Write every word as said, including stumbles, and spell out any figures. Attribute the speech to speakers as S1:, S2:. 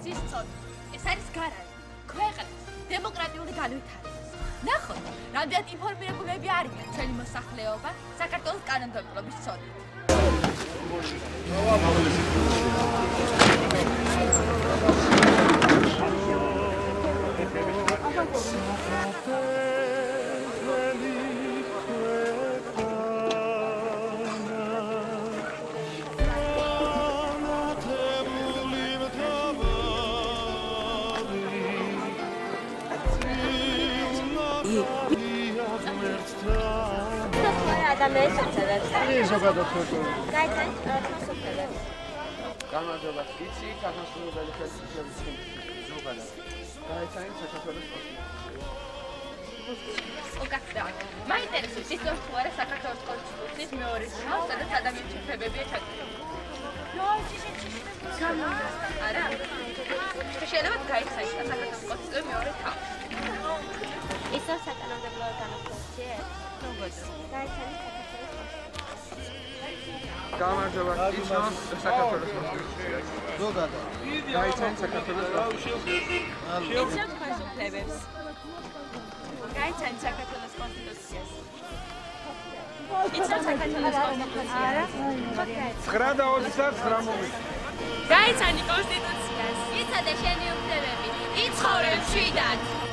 S1: კონსტიტუციის წოდება. ეს არის გარანტი ქვეყნის დემოკრატიული განვითარების. ნახოთ, რამდენად ინფორმირებულები არიან ჩვენი მოსახლეობა საქართველოს კანონმდებლობის წოდით.
S2: ადამიანის შეცდომებს.
S3: ის ზოგადად ხო?
S2: გაიცანით თასობებს.
S3: გამარჯობა. იცი საქართველოს ხელისუფლების ზოგადად. გაიცანით საქართველოს
S1: ოკაკდა. მაინტერესებს ის თუ არა საქართველოს კონსტიტუციის მეორე შრომის, სადაც ადამიანის შეფებებია ჩატარებული. ნო, შეიძლება არა. შეიძლება გაიცანით საქართველოს კონსტიტუციის მეორე თავი.
S2: ისო საკანონმდებლო განაცხადია. გაიცანით
S3: გამარჯობა. იცი საქართველოს კონსტიტუცია. ზოგადად. გაიცანით საქართველოს კონსტიტუცია.
S1: იცი ხელისუფლებას. გაიცანით საქართველოს კონსტიტუციას. იცი საქართველოს კონსტიტუცია. არა.
S3: ცხრა და ოცდაათი მომი.
S1: გაიცანი კონსტიტუციას. იცადე შენი უფლებები. იცხოვრე მშვიდად.